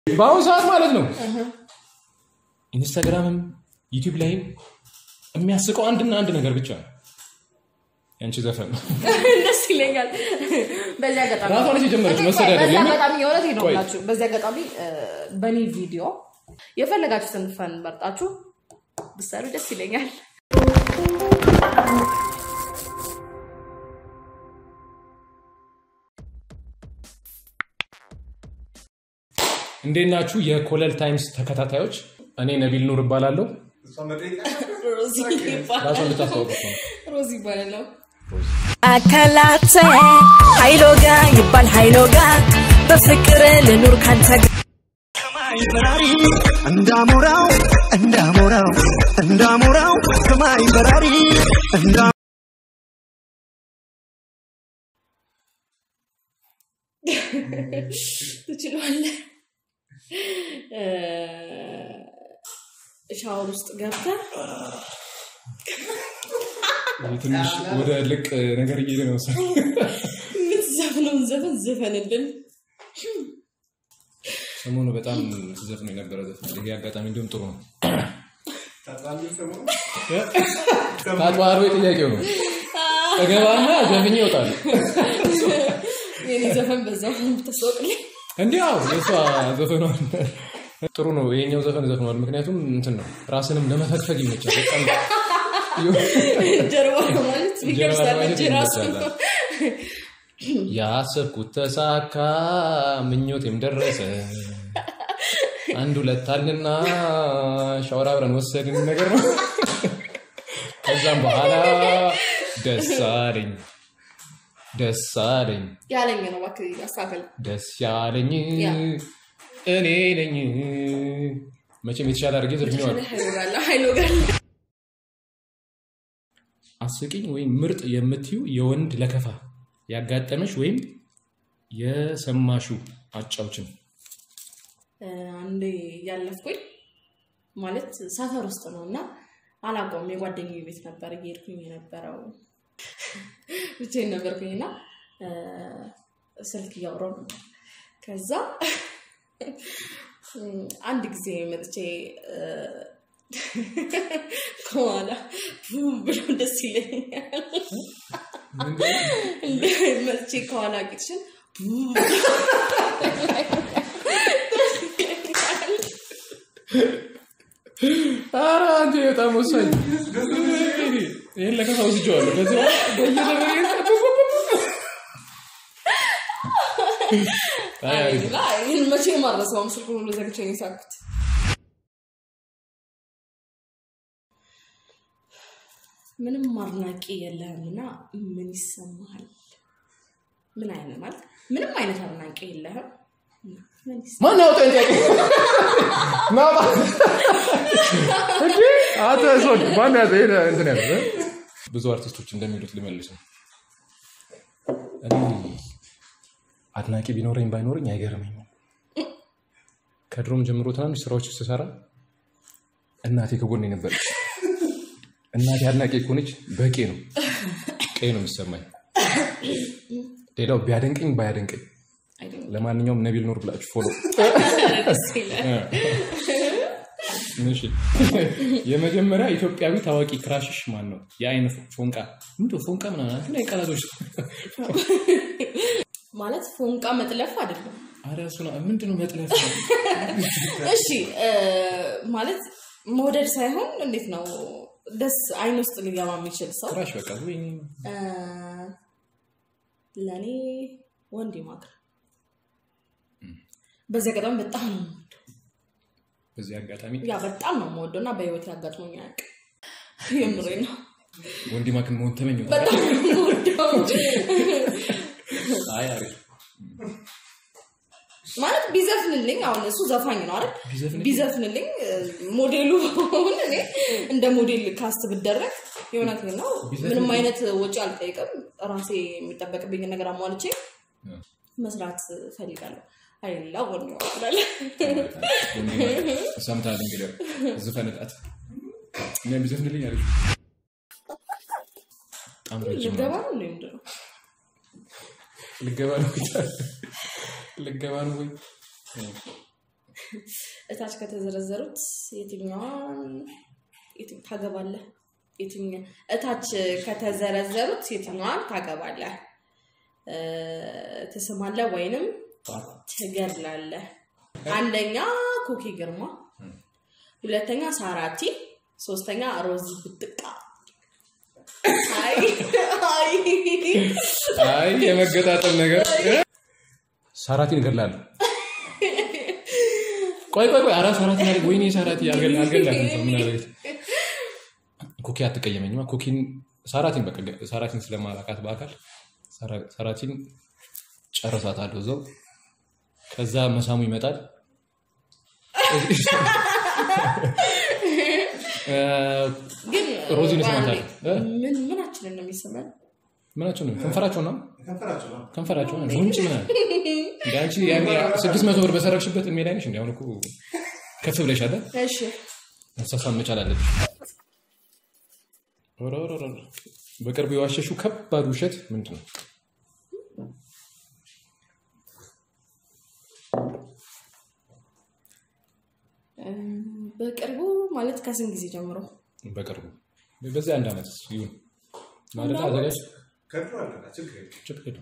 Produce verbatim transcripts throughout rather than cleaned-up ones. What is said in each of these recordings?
ባውን ሰዓት ማለት ነው ኢንስታግራምም ዩቲዩብ ላይም የሚያስቀው አንድና አንድ ነገር ብቻ ነው ያንቺ ዘፈን ደስ ይለኛል በዚያ አጋጣሚ ራሷን እየጀመረች መሰዳደብ በዚያ አጋጣሚ የሆነ ይኖርላችሁ በዚያ አጋጣሚ በኔ ቪዲዮ የፈለጋችሁትን ፈን መርጣችሁ ብትሰሩ ደስ ይለኛል እንዴናችሁ የኮለል ታይምስ ተከታታዮች እኔ ነቢል ኑር እባላለሁ ሮዚ ራሷን ልታስተዋውቁ ሮዚ ባላለው አከላተ ሃይሎጋ ይባል ሃይሎጋ በፍቅር ለኑር ካንተ ከማይ በራሪ እንዳሞራው እንዳሞራው እንዳሞራው ከማይ በራሪ እንዳ ትችላለህ ሻወር ውስጥ ገብተህ ትንሽ ወደ ልቅ ነገር እየሄደ ነው ሰው ምትዘፍነው ዘፈን ዘፈንልን ሰሞኑ በጣም ዘፈን የነበረ ዘፈን ይሄ አጋጣሚ እንደውም ጥሩ ነው ታጣሚ ሰሞኑ ታጣዋሩ ጥያቄው ነው ተገባና ዘፈኝ ይወጣል የኔ ዘፈን በዛው ተሰውቅልኝ እንዴው የሷ ዘፈኑ ጥሩ ነው የኛው ዘፈን ዘፈኗል ምክንያቱም እንትን ነው ራስንም ለመፈክፈግ ይመቻል በጣም ጀርባ ማለት ቢገርሳለች ራሱ ያሰብኩት ተሳካ ምኞቴም ደረሰ አንድ ሁለት አለና ሻወር አብረን ወሰድን ነገር ነው ከዛም በኋላ ደስ አለኝ ደስ አለኝ ያለኝ ነው ባክ ያሳፈል ደስ ያለኝ እኔ ነኝ መቼም የተሻለ አድርጌ ዘፍኛለሁ ሃይሎጋላ ሃይሎጋላ አስቂኝ ወይ ምርጥ የምትዩ የወንድ ለከፋ ያጋጠመሽ ወይም የሰማሹ አጫውችን አንዴ ያለፍኩኝ ማለት ሰፈር ውስጥ ነውና አላቆም የጓደኛዬ ቤት ነበር እየሄድኩኝ የነበረው ብቻዬን ነበርኩኝና ስልክ ያወራው ከዛ አንድ ጊዜ መጥቼ ከኋላ ብሎ ደስ ይለኛል እንደ መጥቼ ከኋላ ቂጥሽን ኧረ አንተ በጣም ወሳኝ ይሄን ለከፋው ሲጆአለሁ ከዛ በየደበሬ አይ ላይ ይሄን መቼ ማረሰው ምስል ሁሉ ዘግቼ ነው ሳኩት ምንም ማርናቂ የለህምና ምን ይሰማሃል ምን አይነት ማለት ምንም አይነት አርናቂ የለህም ማን ነው ጠንቀቅ ማማ እሺ አትሰድ ማን ያዘ እንትን ያዘ ብዙ አርቲስቶች እንደሚሉት ልመልስ ነው እኔ አድናቂ ቢኖርኝ ባይኖርኝ አይገርመኝም ከድሮም ጀምሮ ትናንሽ ስራዎች ሲሰራ እናቴ ከጎኔ ነበረች እናቴ አድናቂ ኮነች በቂ ነው ቀይ ነው የሚሰማኝ ሌላው ቢያደንቀኝ ባያደንቀኝ ለማንኛውም ነቢል ኑር ብላችሁ ፎሎ እሺ የመጀመሪያ ኢትዮጵያዊ ታዋቂ ክራሽሽ ማን ነው የአይን ፎንቃ ምንድነው ፎንቃ ምናምን አለ አይቀላቶች ማለት ፎንቃ መጥለፍ አይደለም አረ እሱ ነው ምንድነው መጥለፍ እሺ ማለት ሞዴል ሳይሆን እንዴት ነው ደስ አይን ውስጥ ሊገባ የሚችል ሰው ክራሽ በቃ ወይ ለኔ ወንዲ ማክር በዚህ አጋጣሚ በጣም ነው በዚህ አጋጣሚ ያ በጣም ነው የምወደውና በህይወት ያጋጥሞኝ ያቅ የምሬ ነው ወንዲ ማክን ሞን ተመኘው በጣም ነው ወደው አይ አሪ ማለት ቢዘፍንልኝ አሁን እሱ ዘፋኝ ነው አይደል ቢዘፍንልኝ ሞዴሉ ሆነ እኔ እንደ ሞዴል ካስት ብደረግ የሆነክ ነው ምንም አይነት ወጪ አልጠይቅም ራሴ የሚጠበቅብኝ ነገር አሟልቼ መስራት ፈልጋለሁ አይላ ወንዲ ይላል ሰምታል እንግዲህ ዘፈነጣት ምን ቢዘፍንልኝ አይደል ታምረጅ ልገባ ነው እንደው ልገባ ነው ልገባ ነው ወይ እታች ከተዘረዘሩት የትኛዋን የትኛው ታገባለህ የትኛው እታች ከተዘረዘሩት የትኛዋን ታገባለህ ተሰማለህ ወይንም ትገድላለህ አንደኛ ኩኪ ግርማ ሁለተኛ ሳራቲ ሶስተኛ ሮዚ ብትቃ አይ አይ አይ የመገጣጠም ነገር ሳራቲን ገድላለሁ ቆይ ቆይ ቆይ አራ ሳራቲ ማለት ወይኔ ሳራቲ ያገል አልገላትም ምን አለች ኩኪ አትቀየመኝማ ኩኪን ሳራቲን በቃ ሳራቲን ስለማላቃት በአካል ሳራቲን ጨርሳታለሁ እዛው ከዛ መሳሙ ይመጣል ግን ሮዚ ነስማታል ምን ምናችን ነው የሚሰማው ምናችን ነው ከንፈራቸው ነው ከንፈራቸው ነው ከንፈራቸው ነው ጉንጭ ምናምን ዳንቺ ያኔ ስድስት መቶ ብር በሰራሽበት እድሜ ላይ ነሽ እንዴ አሁን እኮ ከፍ ብለሻል እሺ እንሳሳም መቻል አለብሽ ወራወራ በቅርብ የዋሸሹ ከባድ ውሸት ምንድነው በቅርቡ ማለት ከስንት ጊዜ ጀምሮ በቅርቡ በዚህ አንድ አመት ይሁን ማለት አዘጋጅ ከድሮ አለና ችግር ችግር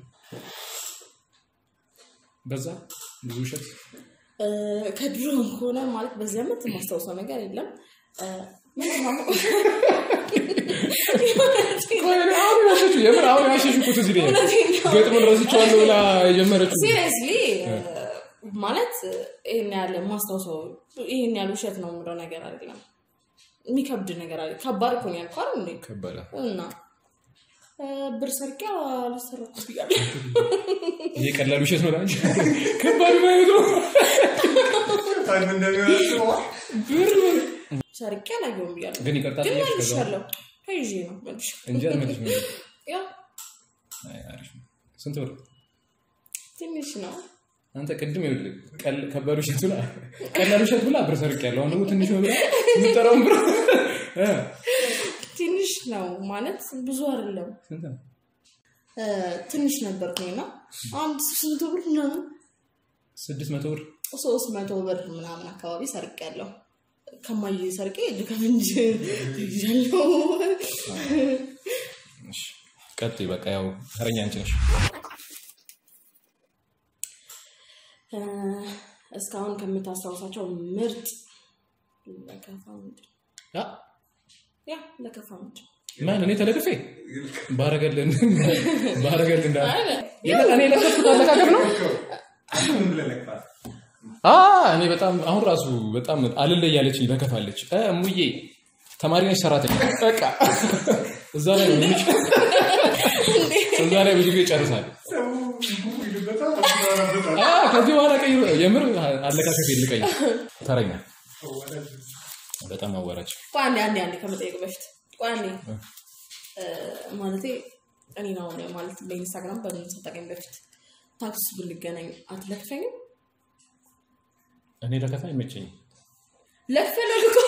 በዛ ብዙ ውሸት ከድሮ ሆነ ማለት በዚህ አመት ማስተዋወሰው ነገር የለም ምንድነው ቆይ አሁን ያሸሹ የምር አሁን ያሸሹ እኮ ትዝ ይለኛል ገጥሞን ረስቼዋለሁ ብላ የጀመረችው ሲሪየስሊ ማለት ይሄን ያለ ማስተዋወሰው ይሄን ያለ ውሸት ነው ምንድነው ነገር አይደለም የሚከብድ ነገር አይደል ከባድ እኮ ነው ያልኳል እንዴ ከባድ እና ብር ሰርቂያ አልሰረኩት ይላል ይሄ ቀላል ውሸት ነው እንጂ ከባድ ማለት ነው ታዲያ እንደሚሆነው ብር ሰርቂያ ላየው ይላል ግን ይቀርታል ይሻለው ከይጂ ነው ማለት እንጂ አልመልሽ ነው ያ አይ አሪፍ ስንት ብር ትንሽ ነው አንተ ቅድም ይኸውልህ ከባድ ውሸት ብላ ቀላል ውሸት ብላ ብር ሰርቂያለሁ አሁን ደግሞ ትንሽ ነው ብላ ምንጠራው ብር ትንሽ ነው ማለት ብዙ አይደለም ስንት ነው ትንሽ ነበርኩኝና አንድ ስንት ብር ነው ስድስት መቶ ብር ሶስት መቶ ብር ምናምን አካባቢ ሰርቄያለሁ ከማይ ሰርቄ ልከምንጅ ይያለው እሺ ቀጥይ በቃ ያው ተረኛ አንቺ ነሽ እስካሁን ከምታስታውሳቸው ምርጥ ለከፋውንድ ያ ያ ለከፋውንድ ማን እኔ ተለክፌ ባረገልን ባረገልን እንዳ እኔ ለከፍኩት አለካከፍ ነው አሁን ለለካ አ እኔ በጣም አሁን ራሱ በጣም አልለይ ያለችኝ ለከፋለች እሙዬ ተማሪ ነሽ ሰራተኛ በቃ እዛ ላይ ነው እዛ ላይ ብዙ ጊዜ ጨርሳል አ ከዚህ በኋላ ቀይሮ የምር አለካከፍ ይልቀኝ ተረኛ በጣም አወራች ቋንዴ አንዴ አንዴ ከመጠየቅ በፊት ቋንዴ ማለቴ እኔ ነው ማለት በኢንስታግራም በምን ተጠቀም በፊት ታክሲ ብንገናኝ አትለክፈኝም እኔ ለከፋ ይመቸኝ ለከፈለኝ እኮ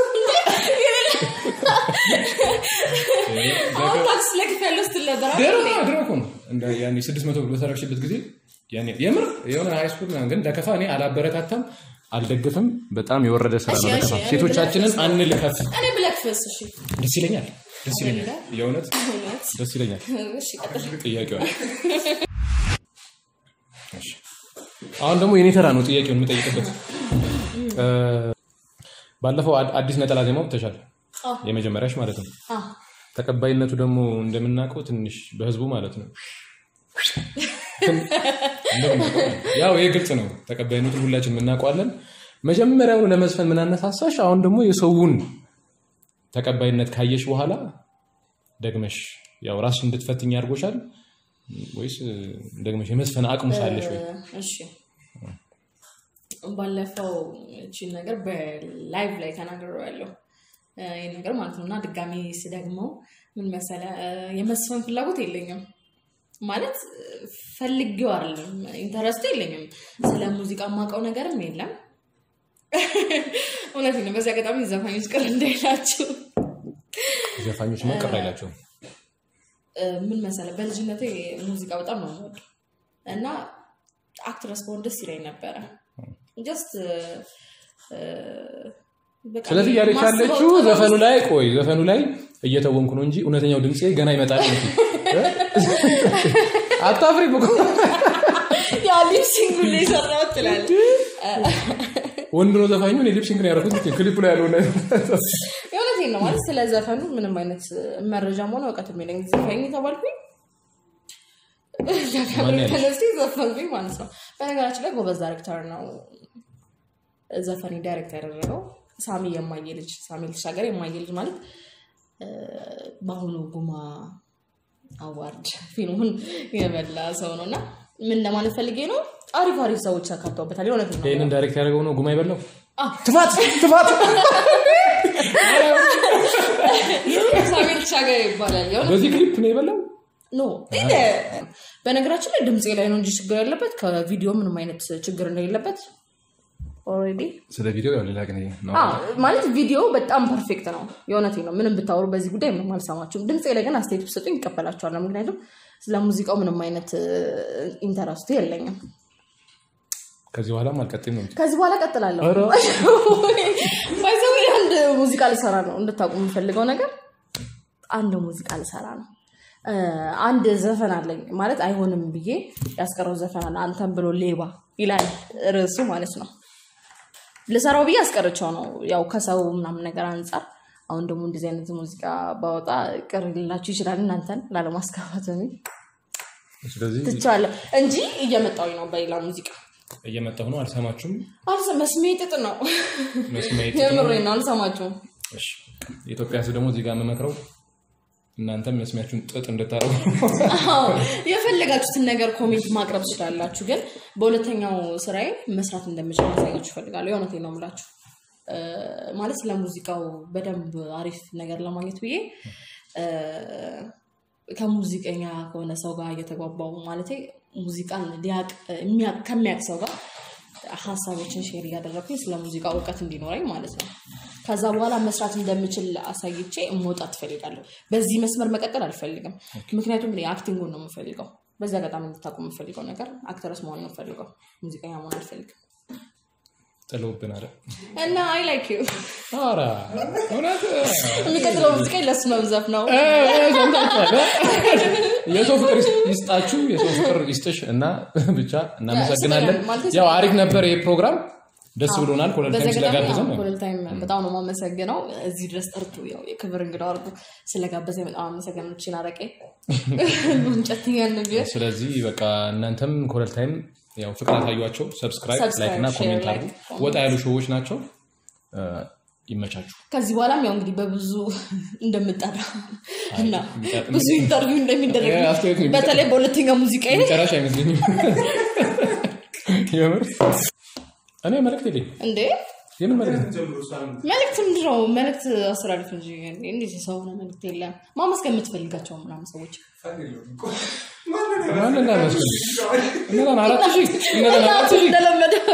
አሁን ታክሲ ለከፈለኝ ስትለበራ ደሮ ደሮ እኮ ነው እንደ ያኔ ስድስት መቶ ብር በሰራሽበት ጊዜ ያኔ የምር የሆነ ሃይስኩል ነው ግን ለከፋ እኔ አላበረታታም አልደግፍም በጣም የወረደ ስራ ነው ለከፋ ሴቶቻችንን አንልከፍ እኔ ብለክፈስ እሺ ደስ ይለኛል ደስ ይለኛል የእውነት ደስ ይለኛል እሺ ቀጥል ጥያቄው እሺ አሁን ደግሞ የኔ ተራ ነው ጥያቄውን የምጠይቅበት ባለፈው አዲስ ነጠላ ዜማው ተሻለ የመጀመሪያሽ ማለት ነው አዎ ተቀባይነቱ ደግሞ እንደምናውቀው ትንሽ በህዝቡ ማለት ነው ያው የግልጽ ነው ተቀባይነቱ ሁላችን እናውቀዋለን መጀመሪያው ለመዝፈን ምን አነሳሳሽ አሁን ደግሞ የሰውን ተቀባይነት ካየሽ በኋላ ደግመሽ ያው ራስሽ እንድትፈትኝ ያርጎሻል ወይስ ደግመሽ የመዝፈን አቅሙ ሳለሽ ወይ እሺ ባለፈው እቺ ነገር በላይቭ ላይ ተናግሬያለሁ ይሄ ነገር ማለት ነውና ድጋሚ ስደግመው ምን መሰለ የመስፈን ፍላጎት የለኝም ማለት ፈልጌው አይደለም ኢንተረስት የለኝም ስለ ሙዚቃ ማቀው ነገርም የለም እውነቴን ነው በዛ አጋጣሚ ዘፋኞች ቅር እንዳይላችሁ ዘፋኞች ምን ቅር አይላቸው ምን መሰለ በልጅነቴ ሙዚቃ በጣም ነው የምወደው እና አክትረስ በሆን ደስ ይለኝ ነበር just ስለዚህ ያለች ያለችው ዘፈኑ ላይ ቆይ ዘፈኑ ላይ እየተወንኩ ነው እንጂ እውነተኛው ድምጼ ገና ይመጣል እንዴ አታፍሪ በቆ ያ ሊፕሲንግ ላይ ሰራው ትላል ወንድ ነው ዘፋኙ ነው ሊፕሲንግ ነው ያደረኩት ክሊፑ ላይ ያለው ነው የሆነቴ ነው ማለት ስለ ዘፈኑ ምንም አይነት መረጃም ሆነ ወቀት የሚለኝ ዘፋኝ ተባልኩኝ ተነስቲ ዘፈንኩኝ ማለት ነው በነገራችን ላይ ጎበዝ ዳይሬክተር ነው ዘፈኒ ዳይሬክተር ያደረገው ሳሚ የማየ ልጅ ሳሚ ልሻገር የማየ ልጅ ማለት ባሁኑ ጉማ አዋርድ ፊልሙን የበላ ሰው ነውና ምን ለማለት ፈልጌ ነው አሪፍ አሪፍ ሰዎች አካተውበታል የሆነቴ ነው ይሄንን ዳይሬክተር ያደረገው ነው ጉማ ይበላው ትፋት ትፋት ሳሚ ልሻገር ይባላል የሆነ በዚህ ክሊፕ ነው ይበላው ኖ እንደ በነገራችን ላይ ድምጽ ላይ ነው እንጂ ችግር ያለበት ከቪዲዮ ምንም አይነት ችግር እንደሌለበት already ስለ ቪዲዮ ያው ሌላ ግን ነው አዎ ማለት ቪዲዮ በጣም ፐርፌክት ነው የሆነቴ ነው ምንም ብታወሩ በዚህ ጉዳይ ምንም አልሰማችሁም ድምጽ ላይ ግን አስተያየት ብትሰጡኝ ይቀበላችኋል ምክንያቱም ስለ ሙዚቃው ምንም አይነት ኢንተረስት የለኝም ከዚህ በኋላ ማልቀጥም ነው ከዚህ በኋላ ቀጥላለሁ ባይዘው አንድ ሙዚቃ ልሰራ ነው እንድታቁ የምፈልገው ነገር አንድ ሙዚቃ ልሰራ ነው አንድ ዘፈን አለኝ ማለት አይሆንም ብዬ ያስቀረው ዘፈን አለ አንተም ብሎ ሌባ ይላል ርዕሱ ማለት ነው ለሰራው ብዬ አስቀርቻው ነው ያው ከሰው ምናምን ነገር አንፃር አሁን ደግሞ እንደዚህ አይነት ሙዚቃ ባወጣ ቅርላችሁ ይችላል እናንተን ላለማስከፋት ነው ስለዚህ ትቻለ እንጂ እየመጣው ነው በሌላ ሙዚቃ እየመጣው ነው አልሰማችሁም አልሰ መስሜጥጥ ነው መስሜጥጥ የምሬን ነው አልሰማችሁም እሺ ኢትዮጵያ ሰው ደግሞ እዚህ ጋር መመክረው እናንተም መስሚያችሁን ጥጥ እንድታረጉ አዎ የፈለጋችሁትን ነገር ኮሜንት ማቅረብ ትችላላችሁ ግን በሁለተኛው ስራዬ መስራት እንደምችል ማሳያችሁ ፈልጋለሁ የሆነቴ ነው የምላችሁ ማለት ለሙዚቃው በደንብ አሪፍ ነገር ለማግኘት ብዬ ከሙዚቀኛ ከሆነ ሰው ጋር እየተጓባው ማለት ሙዚቃን ሊያቅ የሚያቅ ከሚያቅ ሰው ጋር ሐሳቦችን ሼር ያደረኩኝ ስለ ሙዚቃው ዕውቀት እንዲኖረኝ ማለት ነው ከዛ በኋላ መስራት እንደምችል አሳይቼ እሞጣት ፈልጋለሁ በዚህ መስመር መቀጠል አልፈልግም ምክንያቱም እኔ አክቲንግ ነው የምፈልገው በዛ አጋጣሚ እንድታቁ የምፈልገው ነገር አክተርስ መሆን ነው የምፈልገው ሙዚቀኛ መሆን አልፈልግም ጥሎብን አለ እና አይ ላይክ ዩ አራ እውነት የሚቀጥለው ሙዚቃ ለሱ መብዛፍ ነው የሰው ፍቅር ይስጣችሁ የሰው ፍቅር ይስጥሽ እና ብቻ እናመሰግናለን ያው አሪፍ ነበር ይሄ ፕሮግራም ደስ ብሎናል ኮለል ታይም ስለጋበዘን ነው ኮለል ታይም በጣም ነው ማመሰግነው እዚህ ድረስ ጠርቶ ያው የክብር እንግዳ አርጉ ስለጋበዘኝ በጣም አመሰግናለሁ እቺን አረቄ እንጨትኛል ነው ስለዚህ በቃ እናንተም ኮለል ታይም ያው ፍቅር አታዩአቸው ሰብስክራይብ ላይክ እና ኮሜንት አድርጉ ወጣ ያሉ ሾዎች ናቸው ይመቻችሁ ከዚህ በኋላም ያው እንግዲህ በብዙ እንደምጣራ እና ብዙ ኢንተርቪው እንደሚደረግ በተለይ በሁለተኛው ሙዚቃ ይሄ ጨራሽ አይመስልኝም የምር እኔ መልእክት ይልኝ እንዴ የምን መልእክት መልእክት ምንድነው መልእክት አስራልፍ እንጂ እንዴ ሰው ነው መልእክት የለም ማመስገን የምትፈልጋቸው ምናምን ሰዎች ማን እንደማስፈልግ እና አራት ሺህ እና አራት ሺህ እንደለመደው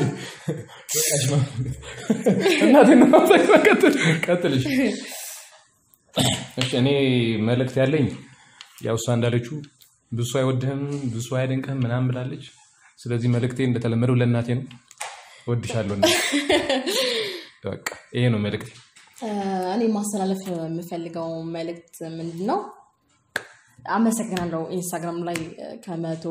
እናቴን ማፈቀት ቀጥልሽ እሺ እኔ መልእክት ያለኝ ያው እሷ እንዳለችው ብዙ አይወድህም ብዙ አይደንቅህም ምናምን ብላለች ስለዚህ መልእክቴ እንደተለመደው ለእናቴ ነው ወድሻለሁ እና በቃ ይሄ ነው መልእክቴ እኔ ማስተላለፍ የምፈልገው መልእክት ምንድነው አመሰግናለሁ ኢንስታግራም ላይ ከመቶ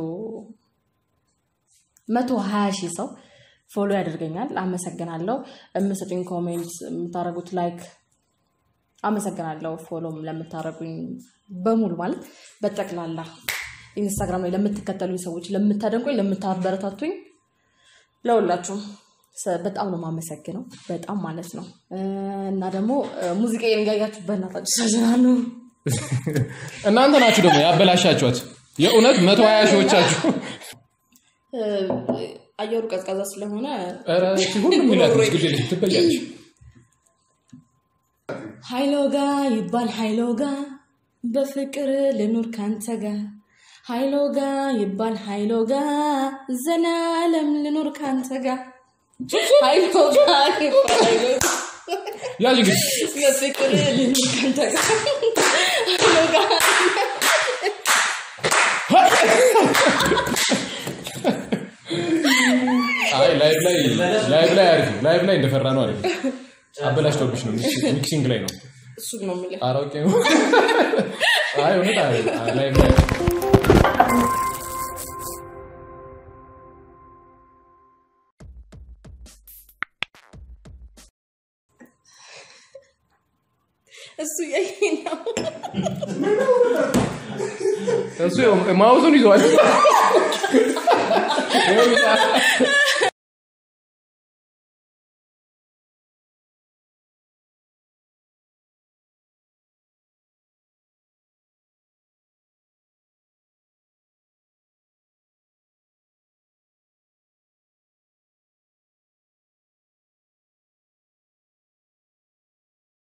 መቶ ሃያ ሺህ ሰው ፎሎ ያደርገኛል አመሰግናለሁ የምትሰጡኝ ኮሜንት የምታረጉት ላይክ አመሰግናለሁ ፎሎም ለምታረጉኝ በሙሉ ማለት በተክላላ ኢንስታግራም ላይ ለምትከተሉኝ ሰዎች ለምታደንቁኝ ለምታበረታቱኝ ለሁላችሁ በጣም ነው ማመሰግነው በጣም ማለት ነው እና ደግሞ ሙዚቃዬን ጋያችሁ በእናታችሁ ሰዘናሉ እናንተ ናችሁ ደግሞ ያበላሻችኋት የእውነት መቶ ሃያ ሺዎቻችሁ አየሩ ቀዝቃዛ ስለሆነ አረ ሁሉም ይላል ግዴለ ትበያለሽ ሃይሎጋ ይባል ሃይሎጋ በፍቅር ልኑር ካንተ ጋር ሃይሎጋ ይባል ሃይሎጋ ዘላለም ልኑር ካንተ ጋር ሃይሎጋ ይባል ሃይሎጋ ያ ልጅ በፍቅር ልኑር ካንተ ጋር ሃይሎጋ አይ ላይቭ ላይ ላይቭ ላይ አሪፍ ላይቭ ላይ እንደፈራ ነው አይደል አበላሽቶብሽ ነው ሚክሲንግ ላይ ነው እሱ ነው ማለት አራውቄ ነው አይ እውነት አይ ላይቭ ላይ እሱ ያይና እሱ ማውዙን ይዟል